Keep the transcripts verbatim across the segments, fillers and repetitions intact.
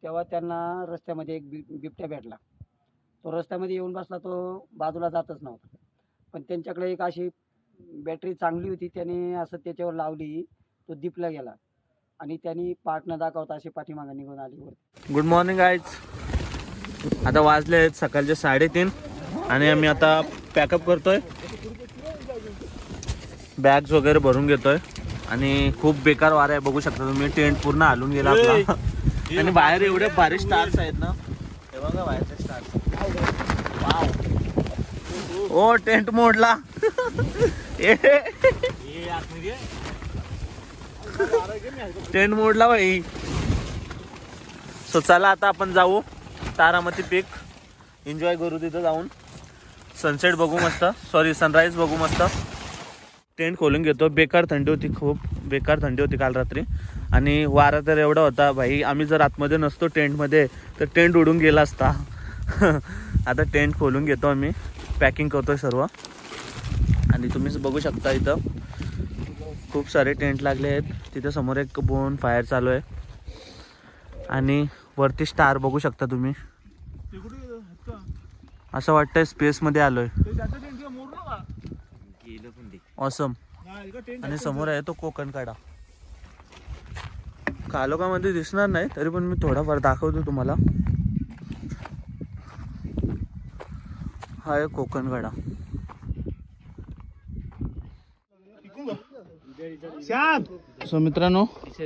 तेव्हा त्यांना रस्त्यामध्ये एक बि बिबट्या भेटला. तो रस्त्यामध्ये येऊन बसला, तो बाजूला जातच नव्हता. पण त्यांच्याकडे एक अशी बॅटरी चांगली होती, त्याने असं त्याच्यावर लावली, तो दिपला गेला आणि त्यांनी पाठ न दाखवता अशी पाठीमागे निघून आली वरती. Good morning guys. आता वाजले आहेत सकाळचे साडेतीन आणि आम्ही आता पॅकअप करतोय, बॅग्स वगैरे भरून घेतोय आणि खूप बेकार वारा आहे. बघू शकता तुम्ही, टेंट पूर्ण हालून गेला आपला आणि बाहेर एवढे भारी स्टार्स आहेत ना, हे बघा बाहेरचे स्टार्स. वाव, ओ टेंट मोडला. टेंट मोडला भाई. सो चला आता आपण जाऊ तारामती पीक, एन्जॉय करू तिथं जाऊन, सनसेट बघू मस्त, सॉरी सनराईज बघू मस्त. टेंट खोलून घेतो. बेकार थंडी होती, खूप बेकार थंडी होती काल रात्री आणि वारा तर एवढा होता भाई, आम्ही जर आतमध्ये नसतो टेंटमध्ये तर टेंट उडून गेला असता. आता टेंट खोलून घेतो आम्ही, पॅकिंग करतोय सर्व आणि तुम्ही बघू शकता इथं खूप सारे टेंट लागले आहेत. तिथे समोर एक बोन फायर चालू आहे आणि वरती स्टार बघू शकता तुम्ही. असं वाटतंय स्पेस मध्ये आलोय. ऑसम. आणि समोर आहे तो कोकण कडा. कालोखामध्ये दिसणार नाही तरी पण मी थोडाफार दाखवतो तुम्हाला. हा आहे कोकण कडा. सो मित्रांनो,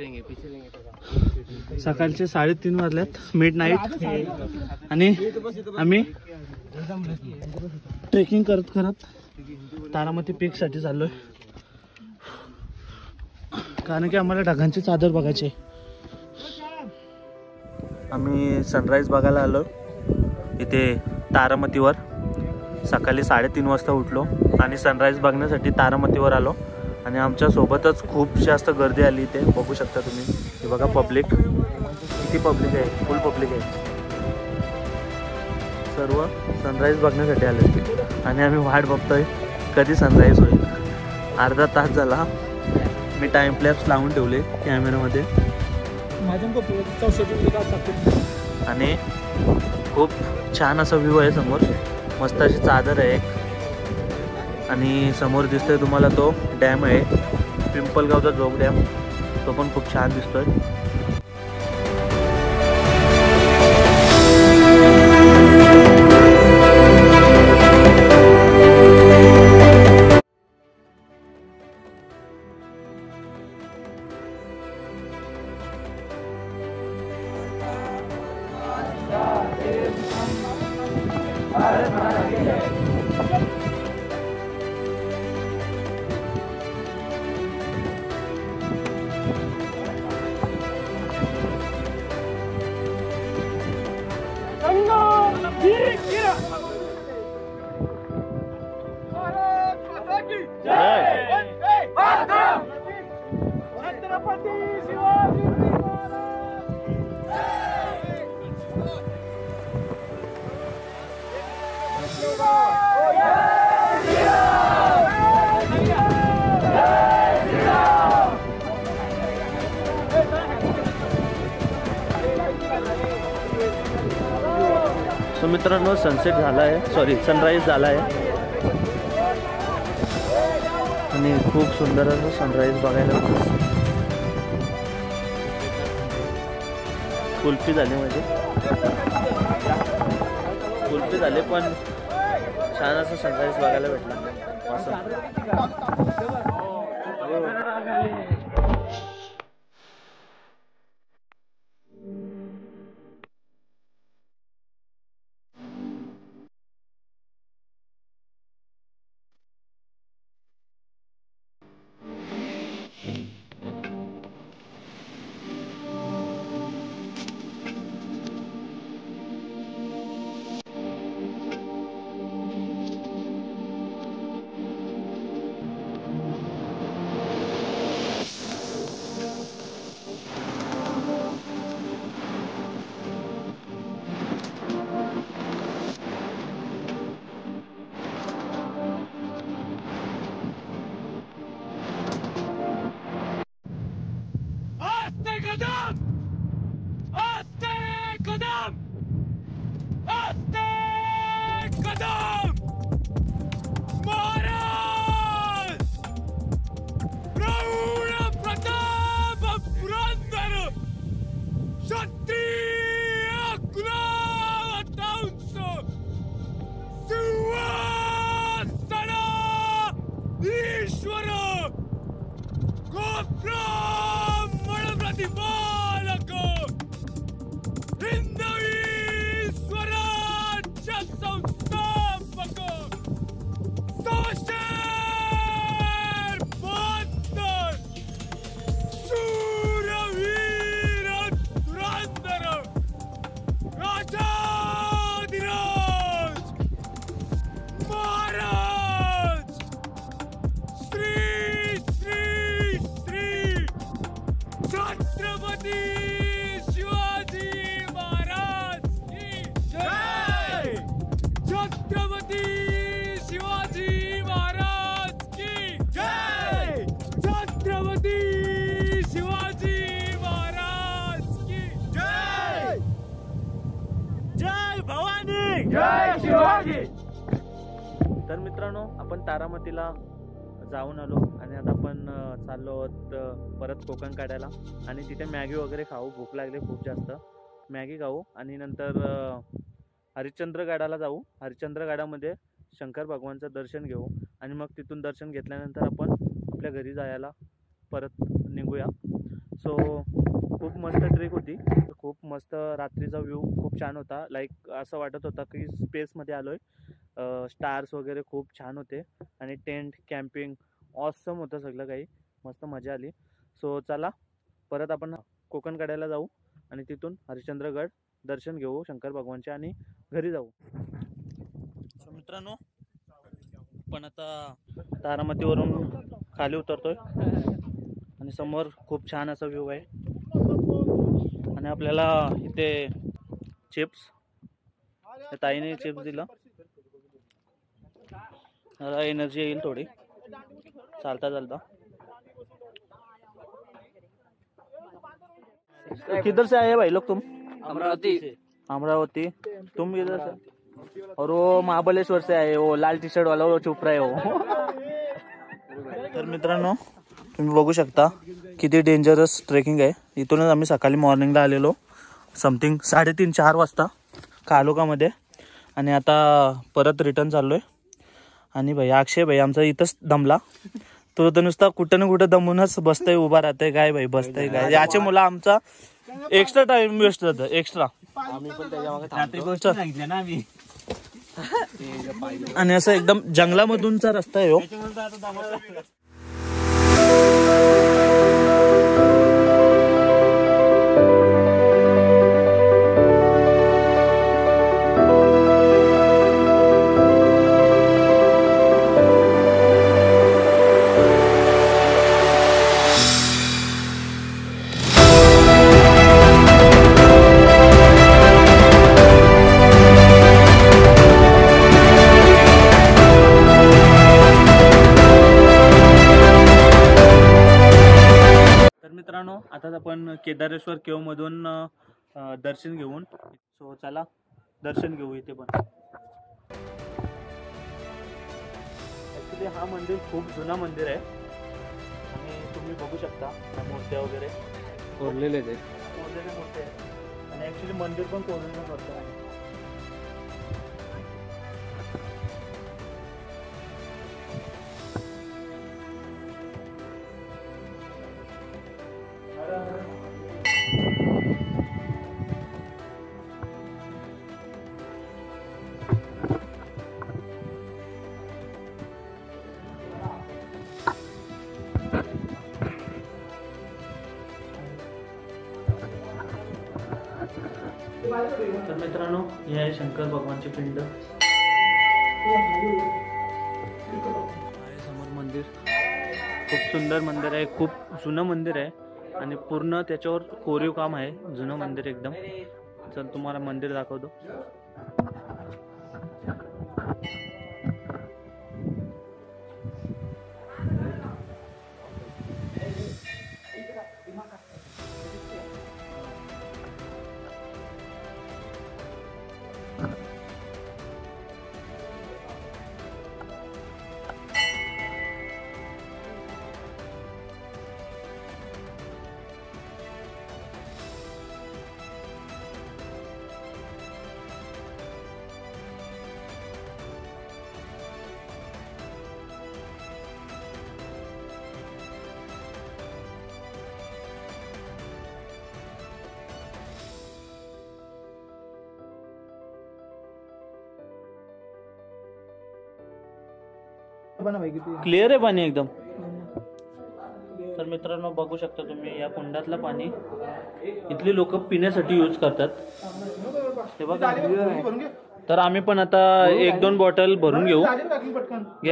सकाळचे साडेतीन वाजल्यात, मिड नाईट, आणि आम्ही ट्रेकिंग करत करत तारामती पीक साठी चाललोय, कारण की आम्हाला ढगांची चादर बघायची. आम्ही सनराईज बघायला आलो इथे तारामतीवर. सकाळी साडेतीन वाजता उठलो आणि सनराईज बघण्यासाठी तारामतीवर आलो आणि आमच्या सोबतच खूप जास्त गर्दी आली इथे. बघू शकता तुम्ही, हे बघा पब्लिक, किती पब्लिक आहे, फुल पब्लिक आहे. सर्व सनराईज बघण्यासाठी आले आणि आम्ही वाट बघतोय कधी सनराईज होईल. अर्धा तास झाला, मी टाइम फ्लॅप्स लावून ठेवले कॅमेरामध्ये आणि खूप छान असा व्ह्यू आहे. समोर मस्त अशी चादर आहे एक आणि समोर दिसतोय तुम्हाला तो डॅम आहे, पिंपलगावचा जोग डॅम, तो पण खूप छान दिसतोय. सो मित्रांनो, सनसेट झाला आहे, सॉरी सनराईज झाला आहे आणि खूप सुंदर असं सनराईज बघायला होतं. कुल्फी झाली म्हणजे कुल्फी झाले पण छान असं सनराईज बघायला भेटला. असं जय शिवाजी. तर मित्रांनो, आपण तारामतीला जाऊन आलो आणि आता आपण अं, चाललो आहोत अं, परत कोकण काढायला आणि तिथे मॅगी वगैरे खाऊ. भूक लागली खूप जास्त. मॅगी खाऊ आणि नंतर अं, हरिश्चंद्रगडाला जाऊ. हरिश्चंद्रगडामध्ये शंकर भगवानचं दर्शन घेऊ आणि मग तिथून दर्शन घेतल्यानंतर आपण आपल्या घरी जायला परत निघूया. सो खूप मस्त ट्रेक होती. खूप मस्त. रात्रीचा व्ह्यू खूप छान होता. लाईक असं वाटत होता की स्पेसमध्ये आलो आहे. स्टार्स वगैरे खूप छान होते आणि टेंट कॅम्पिंग ऑसम होतं सगळं काही. मस्त मजा आली. सो चला परत आपण कोकण काढायला जाऊ आणि तिथून हरिश्चंद्रगड दर्शन घेऊ शंकर भगवानचे आणि घरी जाऊ. सो मित्रांनो, पण आता तारामतीवरून खाली उतरतोय आणि समोर खूप छान असा व्ह्यू आहे आणि आपल्याला इथे चिप्स, ताईने चिप्स दिलं. जरा एनर्जी येईल थोडी चालता चालता. किधर से आए भाई लोग तुम? अमरावती. अमरावती. तुम किधर से? और वो महाबलेश्वर से आए, वो लाल टी शर्ट वाला, वो चुप रहे हो. तर मित्रांनो, तुम्ही बघू शकता किती डेंजरस ट्रेकिंग आहे. इथूनच आम्ही सकाळी मॉर्निंगला आलेलो समथिंग साडेतीन चार वाजता कालोखामध्ये आणि आता परत रिटर्न चाललो आहे. आणि भाई अक्षय भाई आमचा इथंच दमला. तो तर नुसता कुठं ना कुठं दमूनच बसतंय, उभा राहतंय काय भाई, बसतंय काय. याच्या मुलं आमचा एक्स्ट्रा टाइम वेस्ट जातं. एक्स्ट्रा आणि असं एकदम जंगलामधूनचा रस्ता आहे हो. मित्रांनो, आता आपण केदारेश्वर केव मधून दर्शन घेऊन, सो चला दर्शन घेऊ. इथे पण ऍक्च्युली हा मंदिर खूप जुना मंदिर आहे आणि तुम्ही बघू शकता मूर्त्या वगैरे कोरलेले ते कोरलेले मूर्त्या आहेत आणि ऍक्च्युली मंदिर पण कोरलेलं करतो आहे. तर मित्रांनो, हे आहे शंकर भगवानची पिंड. समोर मंदिर खूप सुंदर मंदिर आहे. खूप जुनं मंदिर आहे आणि पूर्ण त्याच्यावर कोरीव काम आहे. जुनं मंदिर एकदम. चल तुम्हाला मंदिर दाखवतो. क्लिअर आहे पाणी एकदम. तर मित्रांनो बघू शकता तुम्ही या कुंडातलं पाणी इथली लोक पिण्यासाठी यूज करतात. ते बघा. तर आम्ही पण आता एक दोन बॉटल भरून घेऊ. घ्या.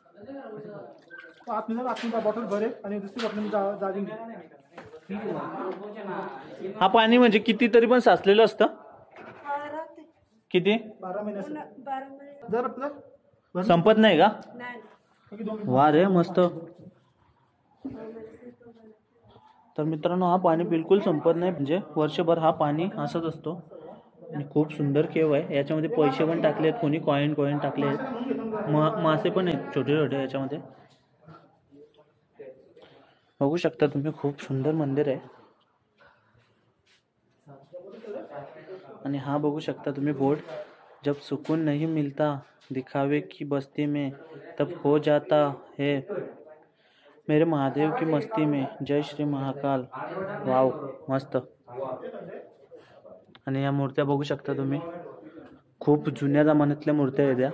हा पाणी म्हणजे किती तरी पण साचलेलं असतं. किती संपत नाही का? वा रे मस्त. तर मित्रांनो हा पाणी बिलकुल संपत नाही. म्हणजे वर्षभर हा पाणी असंच असतो. आणि खूप सुंदर केव आहे. याच्यामध्ये पैसे पण टाकले आहेत, कोणी कॉईन कॉईन टाकले आहेत, मा मासे पण आहेत छोटे छोटे याच्यामध्ये. बघू शकता तुम्ही, खूप सुंदर मंदिर आहे. आणि हा बघू शकता तुम्ही बोर्ड, जब सुकून नहीं मिलता दिखावे की बस्ती में तब हो जाता है मेरे महादेव की मस्ती में, जय श्री महाकाल. वाव, मस्त. आणि या मूर्त्या बघू शकता तुम्ही, खूप जुन्या जमान्यातल्या मूर्त्या आहेत या,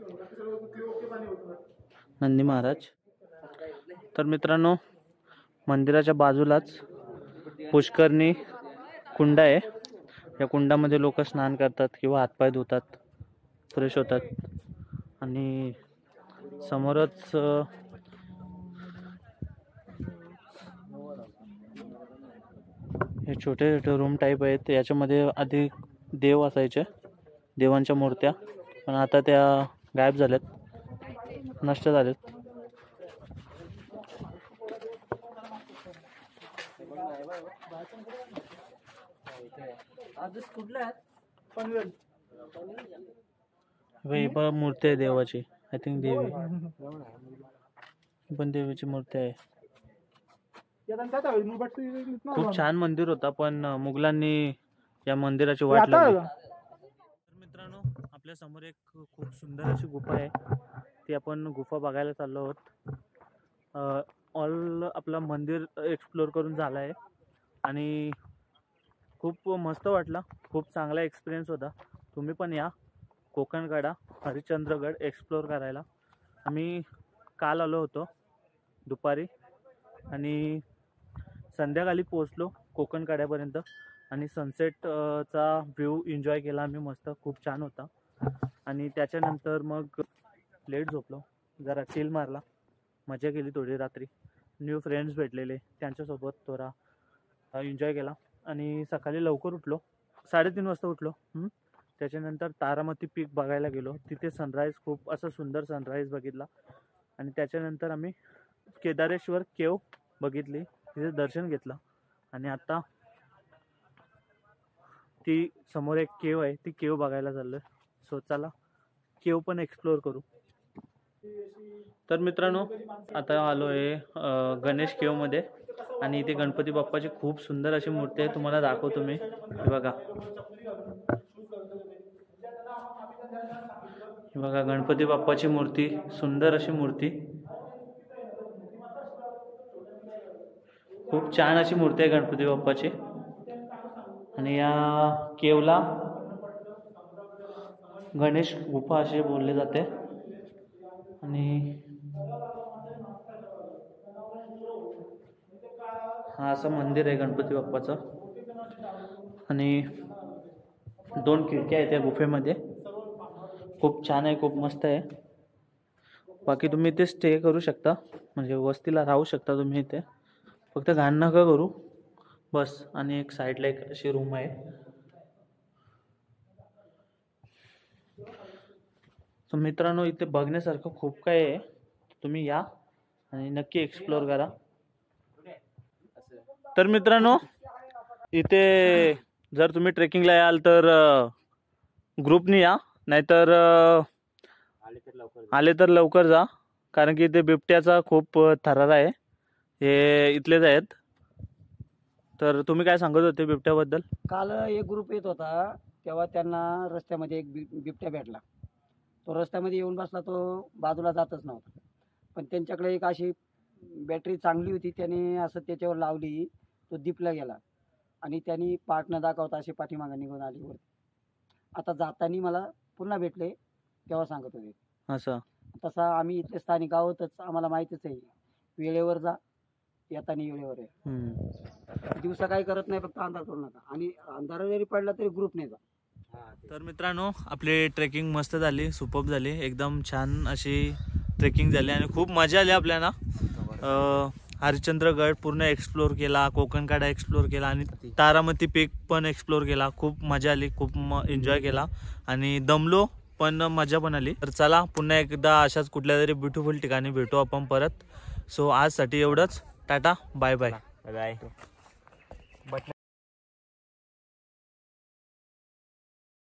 नंदी महाराज. तर मित्रांनो, मंदिराच्या बाजूलाच पुष्करणी कुंड आहे. या कुंडामध्ये लोक स्नान करतात किंवा हातपाय धुतात, फ्रेश होतात. आणि समोरच हे छोटे छोटे रूम टाईप आहेत. याच्यामध्ये आधी देव असायचे, देवांच्या मूर्त्या, पण आता त्या गायब झाल्यात, नष्ट झाल्यात. पण मूर्ती आहे देवाची, आय थिंक देवी, पण देवीची मूर्ती आहे. खूप छान मंदिर होता, पण मुघलांनी या मंदिराची वाट लावली. मित्रांनो, आपल्या समोर एक खूप सुंदर अशी गुफा आहे. ती आपण गुफा बघायला चाललो आहोत. ऑल आपलं मंदिर एक्सप्लोर करून झालं आहे आणि खूप मस्त वाटलं. खूप चांगला एक्सपिरियन्स होता. तुम्ही पण या कोकणकडा हरिश्चंद्रगड एक्सप्लोर करायला. आम्ही काल आलो होतो दुपारी आणि संध्याकाळी पोहोचलो कोकणकड्यापर्यंत आणि सनसेटचा व्ह्यू एन्जॉय केला आम्ही मस्त. खूप छान होता. आणि त्याच्यानंतर मग लेट झोपलो, जरा चिल मारला, मजा केली थोडी रात्री. न्यू फ्रेंड्स भेटलेले, त्यांच्यासोबत थोडा एन्जॉय केला. आणि सकाळी लवकर उठलो, साडेतीन वाजता उठलो. त्याच्यानंतर तारामती पीक बघायला गेलो. तिथे सनराईज, खूप असं सुंदर सनराईज बघितला. आणि त्याच्यानंतर आम्ही केदारेश्वर केव बघितली, तिथे दर्शन घेतलं. आणि आता ती समोर एक केव आहे, ती केव बघायला चाललोय. सो चला केव पण एक्सप्लोर करू. तर मित्रांनो, आता आलो आहे गणेश केवमध्ये आणि इथे गणपती बाप्पाची खूप सुंदर अशी मूर्ती आहे. तुम्हाला दाखवतो मी, बघा बघा गणपती बाप्पाची मूर्ती, सुंदर अशी मूर्ती, खूप छान अशी मूर्ती आहे गणपती बाप्पाची. आणि या केवला गणेश गुफा असे बोलले जाते. आणि हा असं मंदिर आहे गणपती बाप्पाचं. आणि दोन खिडक्या आहेत त्या गुफेमध्ये. खूप छान आहे, खूप मस्त आहे. बाकी तुम्ही इथे स्टे करू शकता, म्हणजे वस्तीला राहू शकता तुम्ही इथे. फक्त घाण नका करू बस. आणि एक साईडला एक अशी रूम आहे. तर मित्रांनो, इथे बघण्यासारखं खूप काय आहे. तुम्ही या आणि नक्की एक्सप्लोर करा. तर मित्रांनो, इथे जर तुम्ही ट्रेकिंगला याल तर ग्रुपनी या, नाहीतर आले तर लवकर जा, कारण की इथे बिबट्याचा खूप थरार आहे. हे इथलेच आहेत. तर तुम्ही काय सांगत होते बिबट्याबद्दल? काल एक ग्रुप येत होता, तेव्हा त्यांना रस्त्यामध्ये एक बि बिबट्या भेटला. तो रस्त्यामध्ये येऊन बसला, तो बाजूला जातच नव्हता. पण त्यांच्याकडे एक अशी बॅटरी चांगली होती, त्याने असं त्याच्यावर लावली, तो दिपला गेला आणि त्यांनी पाठ न दाखवता अशी पाठीमागे निघून आली वरती. आता जाताना मला पुन्हा भेटले, तेव्हा सांगत होते. असं तसा आम्ही इथले स्थानिक आहोतच, आम्हाला माहितीच आहे. वेळेवर जा, येताना वेळेवर आहे. दिवसा काही करत नाही, फक्त अंधार करू नका. आणि अंधार जरी पडला तरी ग्रुपने जा. तर मित्रांनो, आपली ट्रेकिंग मस्त झाली, सुपर्ब झाली, एकदम छान अशी ट्रेकिंग झाली आणि खूप मजा आली आपल्याला. हरिश्चंद्रगड पूर्ण एक्सप्लोर केला, कोकणकडा एक्सप्लोर केला आणि तारामती पीक पण एक्सप्लोर केला. खूप मजा आली, खूप एन्जॉय केला आणि दमलो पण मजा पण आली. तर चला पुन्हा एकदा अशाच कुठल्या तरी ब्युटिफुल ठिकाणी भेटू आपण परत. सो आजसाठी एवढंच. Tata, bye bye. बाय.